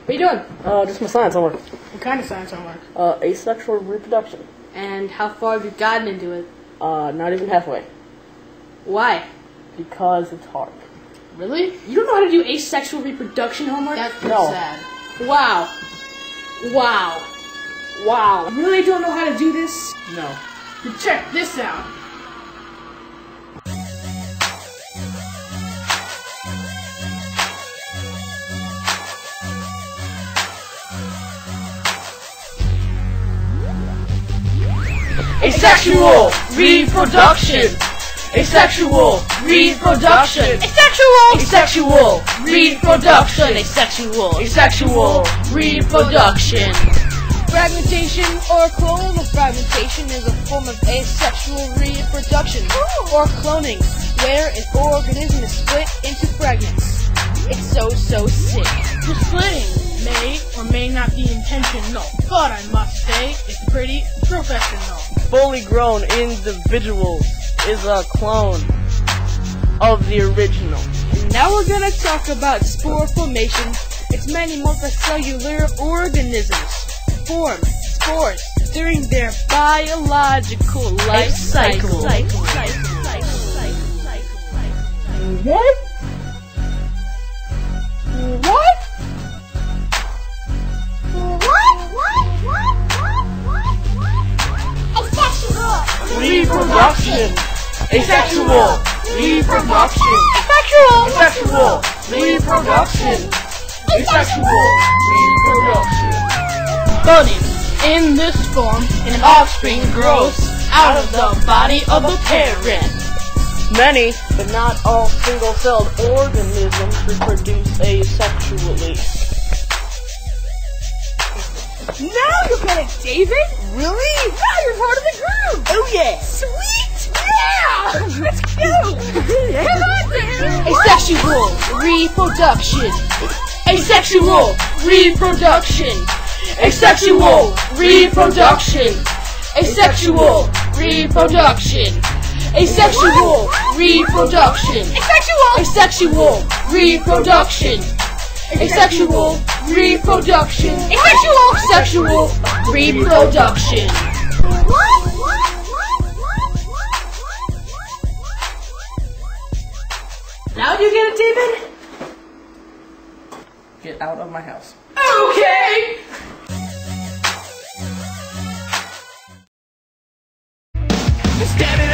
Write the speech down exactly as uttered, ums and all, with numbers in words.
What are you doing? Uh, just my science homework. What kind of science homework? Uh, asexual reproduction. And how far have you gotten into it? Uh, not even halfway. Why? Because it's hard. Really? You don't know how to do asexual reproduction homework? That's pretty No. sad. Wow. Wow. Wow. You really don't know how to do this? No. Then check this out. Asexual reproduction. Asexual reproduction. Asexual. Asexual reproduction. Asexual. Asexual reproduction. Fragmentation or clonal fragmentation is a form of asexual reproduction, or cloning, where an organism is split into fragments. It's so, so sick. The splitting may or may not be intentional, but I must say it's pretty professional. Fully grown individuals is a clone of the original. And now we're gonna talk about spore formation. It's many multicellular organisms form spores during their biological life cycle. What? What? Reproduction. Asexual reproduction. Asexual reproduction. Asexual reproduction. Funny, in this form, an offspring grows out of the body of the parent. Many, but not all, single-celled organisms reproduce asexually. Now you get it, David! Really? Now you're part of the group! Oh yeah! Sweet! Yeah! Let's go! Come on, David! Asexual reproduction. Asexual reproduction. Asexual reproduction. Asexual reproduction. Asexual reproduction. Asexual! Asexual reproduction. Asexual reproduction. Asexual! Sexual reproduction. Now do you get it, David? Get out of my house. Okay! Standing